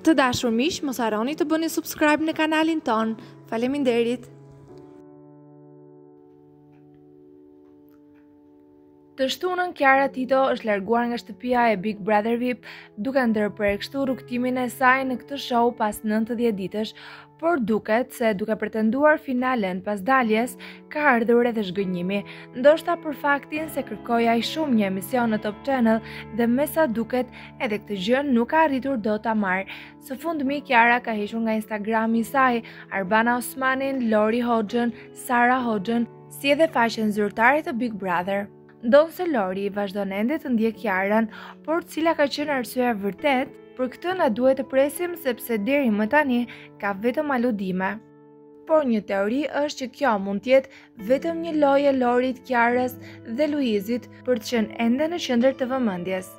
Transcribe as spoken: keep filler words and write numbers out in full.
Të dashur miq, mos harroni të bëni subscribe në kanalin ton. Faleminderit. Të shtunën, Kiara Tito është larguar nga shtëpia e Big Brother V I P duke ndërprer kështu rrugtimin e saj në këtë show pas nëntëdhjetë ditësh, por duket se duke pretenduar finalen pas daljes, ka ardhur edhe zhgënjimi, ndoshta për faktin se kërkoi aq shumë një emision në Top Channel dhe me sa duket edhe këtë gjë nuk ka arritur dot ta marrë. Së fundmi, Kiara ka hequr nga Instagrami i saj Arbanen, Lori Hoxhen, Sara Hoxhen, si edhe faqen zyrtare të Big Brother. Ndonë se Lori vazhdon ende të ndjek Kiaran, por cila ka qenë arsyeja vërtet, për këtë na duhet të presim sepse deri më tani ka vetëm aludime. Por një teori është që kjo mund të jetë vetëm një lojë e Lorit, Kiarës dhe Luizit për të qenë ende në qendër të vëmendjes.